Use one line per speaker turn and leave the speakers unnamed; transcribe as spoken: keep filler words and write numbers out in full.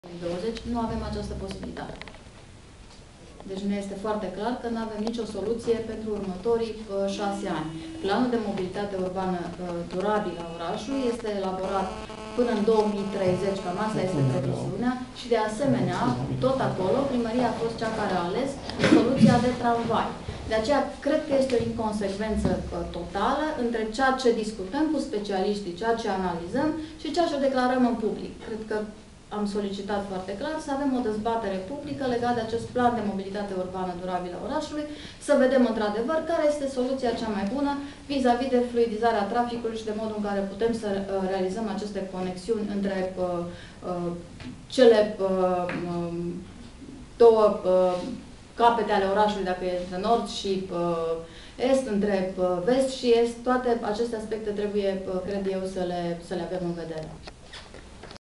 două mii douăzeci nu avem această posibilitate. Deci ne este foarte clar că nu avem nicio soluție pentru următorii uh, șase ani. Planul de mobilitate urbană uh, durabilă a orașului este elaborat până în două mii treizeci, cam asta este previziunea, și de asemenea, tot acolo, primăria a fost cea care a ales soluția de tramvai. De aceea, cred că este o inconsecvență uh, totală între ceea ce discutăm cu specialiștii, ceea ce analizăm și ceea ce declarăm în public. Cred că am solicitat foarte clar să avem o dezbatere publică legată de acest plan de mobilitate urbană durabilă a orașului, să vedem într-adevăr care este soluția cea mai bună vis-a-vis -vis de fluidizarea traficului și de modul în care putem să uh, realizăm aceste conexiuni între uh, uh, cele uh, um, două uh, capete ale orașului, dacă e de nord și uh, est, între uh, vest și est. Toate aceste aspecte trebuie, uh, cred eu, să le, să le avem în vedere.